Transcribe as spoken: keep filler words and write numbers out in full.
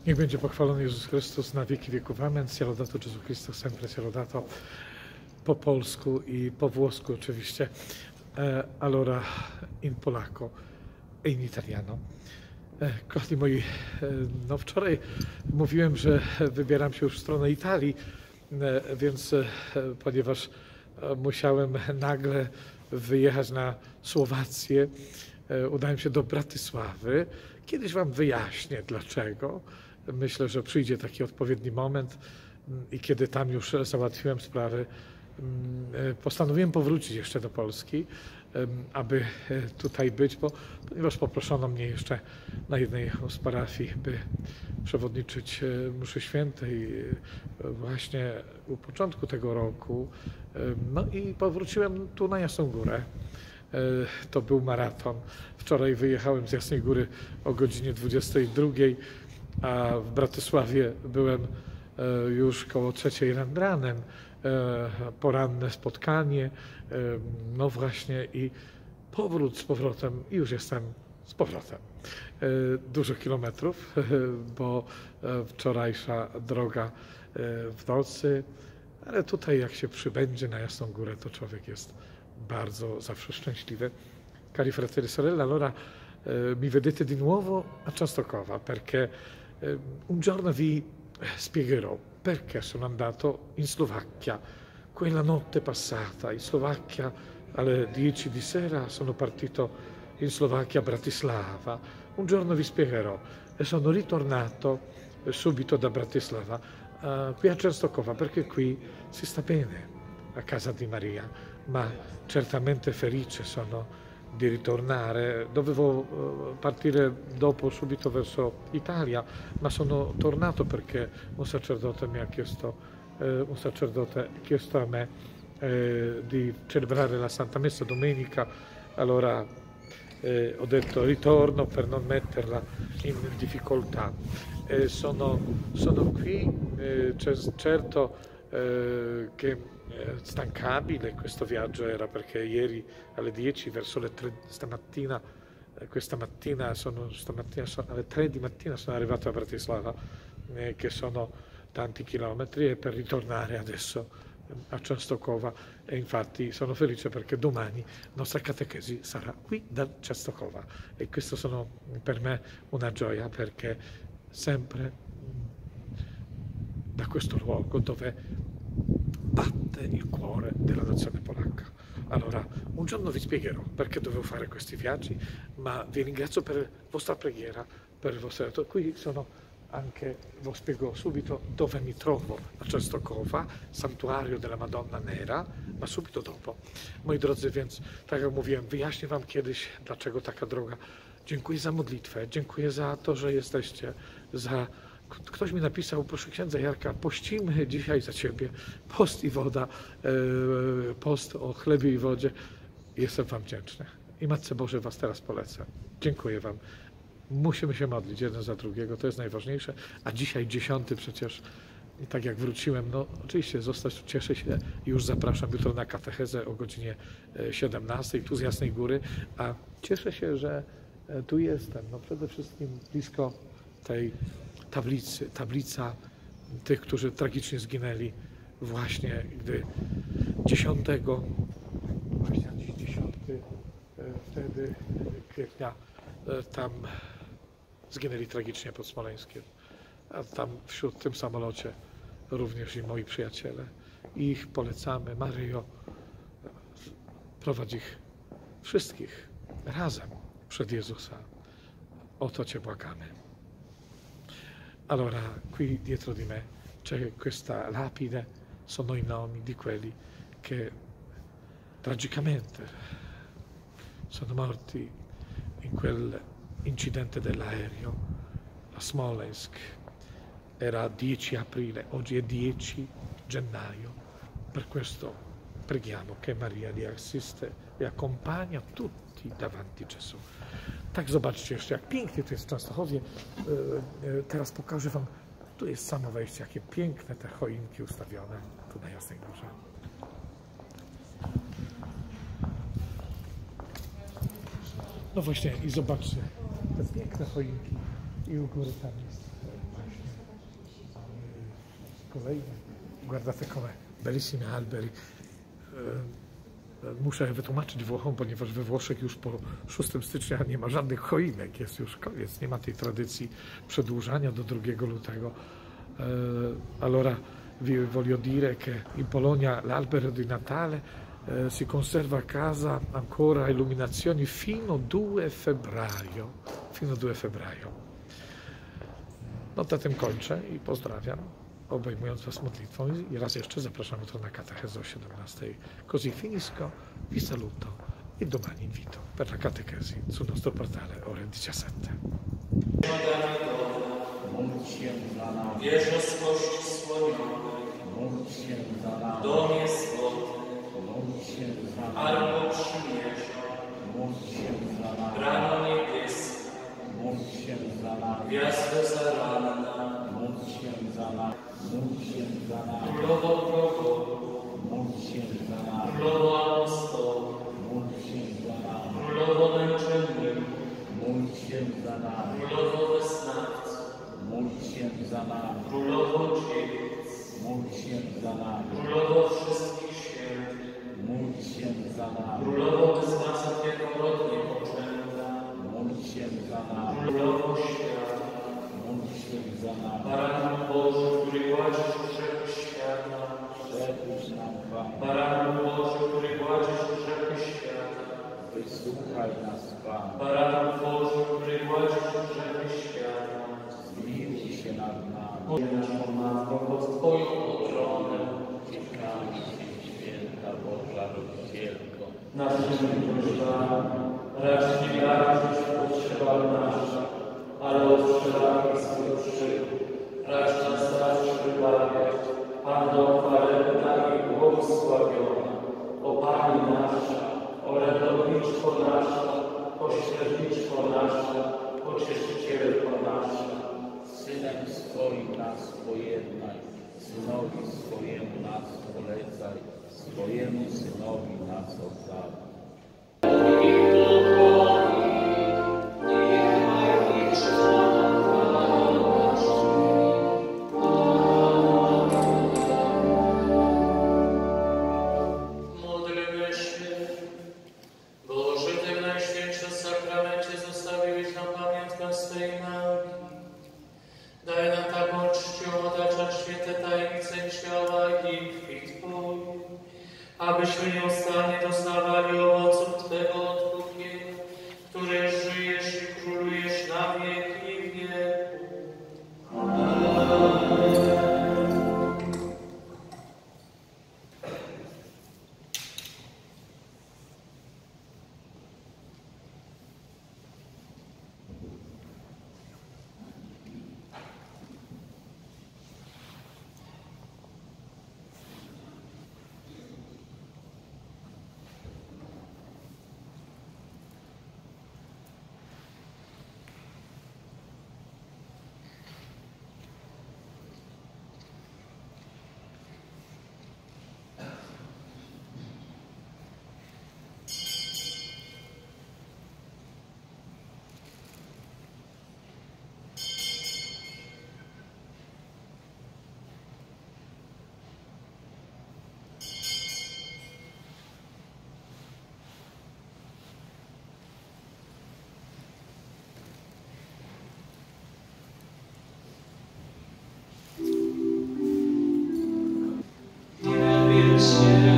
Niech będzie pochwalony Jezus Chrystus na wieki wieków. Amen. Sia laudato Gesù Cristo, sempre sia laudato. Po polsku i po włosku oczywiście. E, allora in polacco e in italiano. E, kochani moi, e, no wczoraj mówiłem, że wybieram się już w stronę Italii, e, więc e, ponieważ e, musiałem nagle wyjechać na Słowację, e, udałem się do Bratysławy. Kiedyś wam wyjaśnię dlaczego. Myślę, że przyjdzie taki odpowiedni moment i kiedy tam już załatwiłem sprawy, postanowiłem powrócić jeszcze do Polski, aby tutaj być, bo ponieważ poproszono mnie jeszcze na jednej z parafii, by przewodniczyć mszy świętej właśnie u początku tego roku. No i powróciłem tu na Jasną Górę. To był maraton. Wczoraj wyjechałem z Jasnej Góry o godzinie dwudziestej drugiej, a w Bratysławie byłem już koło trzeciej nad ranem. Poranne spotkanie, no właśnie i powrót z powrotem i już jestem z powrotem. Dużo kilometrów, bo wczorajsza droga w nocy, ale tutaj jak się przybędzie na Jasną Górę, to człowiek jest bardzo zawsze szczęśliwy. Cari fratelli e sorelle, allora eh, mi vedete di nuovo a Częstochowa, perché eh, un giorno vi spiegherò perché sono andato in Slovacchia. Quella notte passata in Slovacchia alle dieci di sera sono partito in Slovacchia a Bratislava. Un giorno vi spiegherò e sono ritornato subito da Bratislava uh, qui a Częstochowa perché qui si sta bene a casa di Maria, ma certamente felice sono di ritornare. Dovevo partire dopo subito verso Italia, ma sono tornato perché un sacerdote mi ha chiesto, eh, un sacerdote ha chiesto a me eh, di celebrare la Santa Messa domenica, allora eh, ho detto ritorno per non metterla in difficoltà. Eh, sono, sono qui, eh, certo eh, che stancabile questo viaggio era perché ieri alle dieci verso le tre stamattina questa mattina sono stamattina sono, alle tre di mattina sono arrivato a Bratislava eh, che sono tanti chilometri e per ritornare adesso a Częstochowa e infatti sono felice perché domani la nostra catechesi sarà qui da Częstochowa e questo sono per me una gioia perché sempre da questo luogo dove batte il cuore della nazione polacca. Allora, un giorno vi spiegherò perché dovevo fare questi viaggi, ma vi ringrazio per la vostra preghiera, per il vostro aiuto. Qui sono anche, lo spiego subito, dove mi trovo, a Częstochowa, santuario della Madonna Nera, ma subito dopo. Moi drodzy, więc tak jak mówiłem, wyjaśnię wam kiedyś, dlaczego taka droga. Dziękuję za modlitwę, dziękuję za to, że jesteście, za Ktoś mi napisał, proszę księdza Jarka, pościmy dzisiaj za ciebie, post i woda, post o chlebie i wodzie. Jestem wam wdzięczny. I Matce Bożej was teraz polecę. Dziękuję wam. Musimy się modlić jeden za drugiego, to jest najważniejsze. A dzisiaj dziesiąty przecież, i tak jak wróciłem, no oczywiście zostać, cieszę się i już zapraszam jutro na katechezę o godzinie siedemnastej, tu z Jasnej Góry, a cieszę się, że tu jestem, no przede wszystkim blisko tej tablicy, tablica tych, którzy tragicznie zginęli właśnie, gdy dziesiątego, właśnie dziś dziesiątego wtedy kwietnia tam zginęli tragicznie pod Smoleńskiem, a tam wśród tym samolocie również i moi przyjaciele. I ich polecamy. Maryjo, prowadź ich wszystkich razem przed Jezusa. O to Cię błagamy. Allora, qui dietro di me c'è questa lapide, sono i nomi di quelli che tragicamente sono morti in quel incidente dell'aereo a Smolensk. Era dieci aprile, oggi è dieci gennaio. Per questo preghiamo che Maria li assiste e accompagna tutti davanti Gesù. Tak, zobaczcie jeszcze, jak pięknie to jest w Częstochowie. Teraz pokażę wam, tu jest samo wejście, jakie piękne te choinki ustawione tu na Jasnej Górze. No właśnie, i zobaczcie, te piękne choinki i u góry tam jest właśnie Kolejny. Guardate come bellissimi alberi. Muszę wytłumaczyć Włochom, ponieważ we Włoszech już po szóstego stycznia nie ma żadnych choinek, jest już koniec, nie ma tej tradycji przedłużania do drugiego lutego. Allora vi voglio dire che in Polonia l'albero di Natale eh, si conserva a casa ancora illuminazioni fino due febbraio. Fino due febbraio. No to tym kończę i pozdrawiam, obejmując Was modlitwą i raz jeszcze zapraszam jutro na katechezę o siedemnastej. Così finisco, vi saluto e domani invito per la catechesi sul nostro portale ore diciassette. Wierzchości słoniowej, domie złoty, albo przymierza, brano niebieska, gwiazdo zaranna, królowo proroków, królowo apostołów, królowo męczenników, królowo wyznawców, królowo dziewic, królowo wszystkich świętych, królowo wyznawca pierworodnie poczęta, królowo świata, Baranu Boży, który gładzisz grzechy świata, Baranu Boży, który gładzisz grzechy świata, wysłuchaj nas, Pan. Baranu Boży, który gładzisz grzechy świata, Zmiłuj się nad nami. Boże naszą Matko, pod Twoją obronę, Uciekamy się, święta Boża Rodzicielko. naszymi prośbami, racz nie gardzić potrzebami nasza, ale od wszelakich skurczył, racz nas zawsze wybawiać, Panno chwalebna i błogosławiona, o Pani nasza, o ratowniczko nasza, pośredniczko nasza, pocieszycielko nasza. Synem swoim nas pojednaj, Synowi swojemu nas polecaj, swojemu Synowi nas oddawaj. Módlmy się. Boże, Ty w Najświętszym Sakramencie zostawiłeś nam pamiątkę swej nauki. Daj nam taką czcią otaczać święte tajemnice ciała i krwi Twojej, abyśmy nieustannie doznawali owoców Twego odkupienia, który żyjesz i królujesz na wieki wieków. Nie wiem się.